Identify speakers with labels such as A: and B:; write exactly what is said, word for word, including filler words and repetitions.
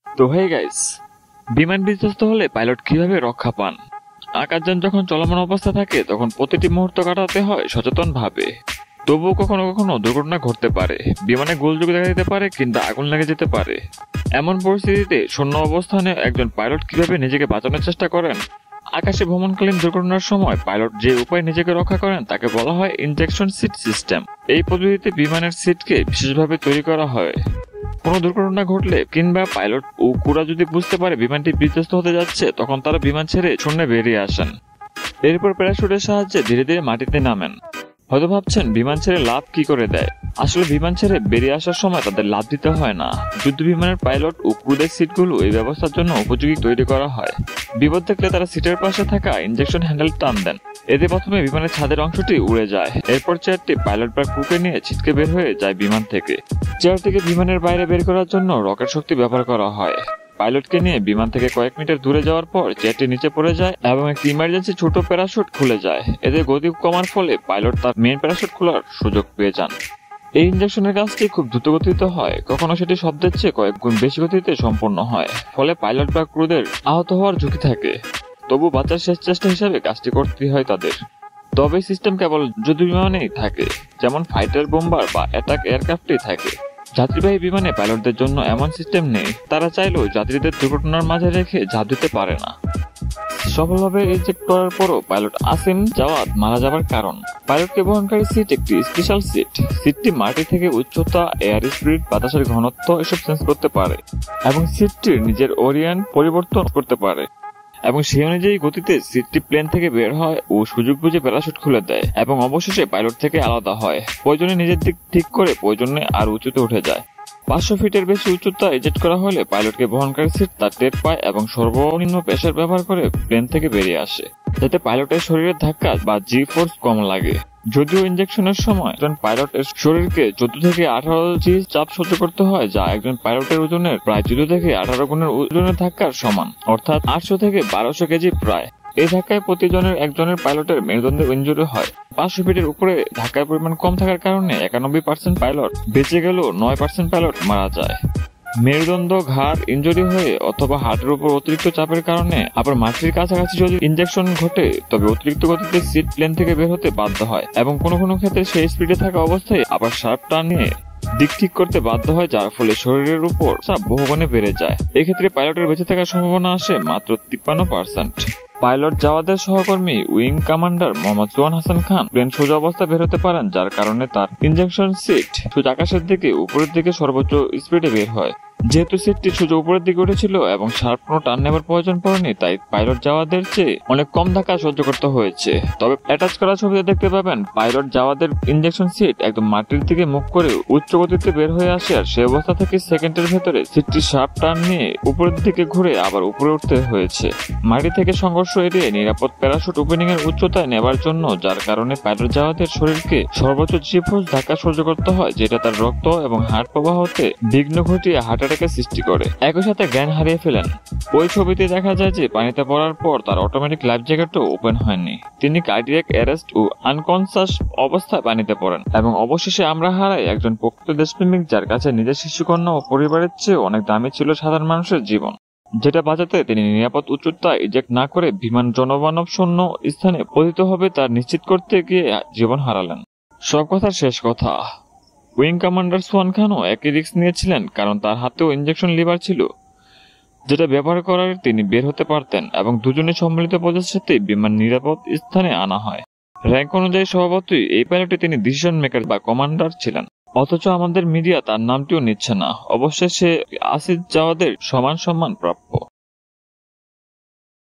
A: তো hey guys, বিমান বিধ্বস্ত হলে পাইলট কিভাবে রক্ষা পান? আকাশযান যখন চলমান অবস্থা থাকে তখন প্রতিটি মুহূর্ত কাটাতে হয় সচেতন ভাবে। তবুও কখনো কখনো দুর্ঘটনা ঘটতে পারে, বিমানে গোলযোগ দেখা দিতে পারে কিংবা আগুন লেগে যেতে পারে। এমন পরিস্থিতিতে শূন্য অবস্থানে একজন পাইলট কিভাবে নিজেকে বাঁচানোর চেষ্টা করেন? আকাশে ভ্রমণকালীন দুর্ঘটনার সময় পাইলট যে উপায়ে নিজেকে রক্ষা করেন তাকে বলা হয় ইনজেকশন সিট সিস্টেম। এই পদ্ধতিতে বিমানের সিটকে বিশেষভাবে তৈরি করা হয়। কোনো দুর্ঘটনা ঘটলে কিংবা পাইলট ও ক্রুরা যদি বুঝতে পারে বিমানটি বিধ্বস্ত হতে যাচ্ছে, তখন তারা বিমান ছেড়ে শূন্যে বেরিয়ে আসেন। এরপর প্যারাশুটের সাহায্যে ধীরে ধীরে মাটিতে নামেন। হয়তো ভাবছেন বিমান ছেড়ে লাফ কি করে দেয়। আসলে বিমান ছেড়ে বেরিয়ে আসার সময় তাদের লাফ দিতে হয় না। যুদ্ধ বিমানের পাইলট ও ক্রুদের সিটগুলো এই ব্যবস্থার জন্য উপযোগী তৈরি করা হয়। বিপদ দেখলে তারা সিটের পাশে থাকা ইনজেকশন হ্যান্ডেল টান দেন। এতে প্রথমে বিমানের ছাদের অংশটি উড়ে যায়। এরপর চেয়ারটি পাইলট বা ক্রুকে নিয়ে ছিটকে বের হয়ে যায় বিমান থেকে। চেয়ারটিকে বিমানের বাইরে বের করার জন্য রকেট শক্তি ব্যবহার করা হয়। পাইলটকে নিয়ে বিমান থেকে কয়েক মিটার দূরে যাওয়ার পর চেয়ারটি নিচে পড়ে যায় এবং একটি ইমার্জেন্সি ছোট প্যারাশুট খুলে যায়। এতে গতি কমার ফলে পাইলট তার মেইন প্যারাশুট খোলার সুযোগ পেয়ে যান। এই ইনজেকশনের কাজটি খুব দ্রুত গতিতে হয়, কখনো সেটি শব্দের চেয়ে কয়েক গুণ বেশি গতিতে সম্পন্ন হয়। ফলে পাইলট বা ক্রুদের আহত হওয়ার ঝুঁকি থাকে। তবু বাঁচার শেষ চেষ্টা হিসাবে কাজটি করতে হয় তাদের। তবে সিস্টেম কেবল যুদ্ধ বিমানেই থাকে, যেমন ফাইটার বোম্বার বা অ্যাটাক এয়ারক্রাফটেই থাকে। যাত্রীবাহী বিমানে পাইলটদের জন্য এমন সিস্টেম নেই। তারা চাইলেও যাত্রীদের দুর্ঘটনার মাঝে রেখে ঝাঁপ দিতে পারে না। সফলভাবে ইনজেক্ট করার পরও পাইলট আসিম জাওয়াদ মারা যাবার কারণ। পাইলটকে বহনকারী সিট একটি স্পেশাল সিট। সিটটি মাটি থেকে উচ্চতা, এয়ার স্পিড, বাতাসের ঘনত্ব এসব সেন্স করতে পারে এবং সিটটির নিজের ওরিয়েন্ট পরিবর্তন করতে পারে এবং সেই অনুযায়ী গতিতে সিটটি প্লেন থেকে বের হয় ও সুযোগ বুঝে প্যারাশুট খুলে দেয় এবং অবশেষে পাইলট থেকে আলাদা হয়। প্রয়োজনে নিজের দিক ঠিক করে প্রয়োজনে আর উঁচুতে উঠে যায়। পাঁচশো ফিটের বেশি উচ্চতা ইজেক্ট করা হলে পাইলটকে বহনকারী সিট তার টের পায় এবং সর্বনিম্ন প্রেসার ব্যবহার করে প্লেন থেকে বেরিয়ে আসে, যাতে পাইলটের শরীরের ধাক্কা বা জি ফোর্স কম লাগে। যদিও ইনজেকশনের সময় একজন পাইলটের শরীরকে চোদ্দ থেকে আঠারো জি চাপ সহ্য করতে হয়, যা একজন পাইলটের ওজনের প্রায় চোদ্দ থেকে আঠারো গুণের ওজনের ধাক্কার সমান, অর্থাৎ আটশো থেকে বারোশো কেজি প্রায়। এই ধাক্কায় প্রতিজনের একজনের পাইলটের মেরুদণ্ডে ইনজুরি হয়। পাঁচশো ফিটের উপরে ধাক্কার পরিমাণ কম থাকার কারণে একানব্বই পার্সেন্ট পাইলট বেঁচে গেলেও নয় পার্সেন্ট পাইলট মারা যায়। মেরুদণ্ড, ঘাড় ইনজুরি হয়ে অথবা হার্টের উপর অতিরিক্ত চাপের কারণে আবার মাটির কাছাকাছি যদি ইনজেকশন ঘটে, তবে অতিরিক্ত গতিতে সিট প্লেন থেকে বের হতে বাধ্য হয় এবং কোনো কোনো ক্ষেত্রে সেই স্পিডে থাকা অবস্থায় আবার শার্প টানিয়ে দিক ঠিক করতে বাধ্য হয়, যার ফলে শরীরের উপর চাপ বহুগুণে বেড়ে যায়। এক্ষেত্রে পাইলটের বেঁচে থাকার সম্ভাবনা আসে মাত্র তিপ্পান্ন পার্সেন্ট। পাইলট জাওয়াদের সহকর্মী wing commander Mohammad Sohan Hasan Khan plane সোজা অবস্থায় বের হতে পারেন, যার কারণে তার ইনজেকশন সিট সোজা আকাশের দিকে উপরের দিকে সর্বোচ্চ স্পিডে বের হয়। যেহেতু সিটটি সোজা উপরের দিকে উঠেছিল এবং শার্প কোনো টান নেবার প্রয়োজন পড়েনি, তাই পাইলট জাওয়াদের চেয়ে অনেক কম ধাক্কা সহ্য করতে হয়েছে। তবে অ্যাটাচ করা ছবিতে দেখতে পাবেন পাইলট জাওয়াদের ইনজেকশন সিট একদম মাটির দিকে মুখ করে উচ্চ গতিতে বের হয়ে আসে, আর সেই অবস্থা থেকে সেকেন্ডের ভেতরে সিটটি শার্প টান নিয়ে উপরের দিকে ঘুরে আবার উপরে উঠতে হয়েছে মাটি থেকে সংঘর্ষ এড়িয়ে নিরাপদ প্যারাশুট ওপেনিং এর উচ্চতায় নেবার জন্য, যার কারণে পাইলট জাওয়াদের শরীরকে সর্বোচ্চ জি ফোর্স ধাক্কা সহ্য করতে হয়, যেটা তার রক্ত এবং হার্ট প্রবাহতে বিঘ্ন ঘটিয়ে হার্ট অ্যাটাকের সৃষ্টি করে। একই সাথে জ্ঞান হারিয়ে ফেলেন। ওই ছবিতে দেখা যায় যে পানিতে পড়ার পর তার অটোমেটিক লাইফ জ্যাকেটও ওপেন হয়নি। তিনি কার্ডিয়াক অ্যারেস্ট ও আনকনসাস অবস্থায় পানিতে পড়েন এবং অবশেষে আমরা হারাই একজন প্রকৃত দেশপ্রেমিক, যার কাছে নিজের শিশুকন্যা ও পরিবারের চেয়ে অনেক দামি ছিল সাধারণ মানুষের জীবন, যেটা বাঁচাতে তিনি নিরাপদ উচ্চতায় ইজেক্ট না করে বিমান জনমানব শূন্য স্থানে পতিত হবে তা নিশ্চিত করতে গিয়ে জীবন হারালেন। সব কথার শেষ কথা, উইং কমান্ডার সোহান খানও একই রিস্ক নিয়েছিলেন, কারণ তার হাতেও ইনজেকশন লিভার ছিল, যেটা ব্যবহার করার তিনি বের হতে পারতেন এবং দুজনে সম্মিলিত প্রচেষ্টাতে বিমান নিরাপদ স্থানে আনা হয়। র্যাঙ্ক অনুযায়ী স্বভাবতই এই পাইলটে তিনি ডিসিশন মেকার বা কমান্ডার ছিলেন, অথচ আমাদের মিডিয়া তার নামটিও নিচ্ছে না। অবশ্যই সে আসিফ জাওয়াদের সমান সম্মান প্রাপ্য।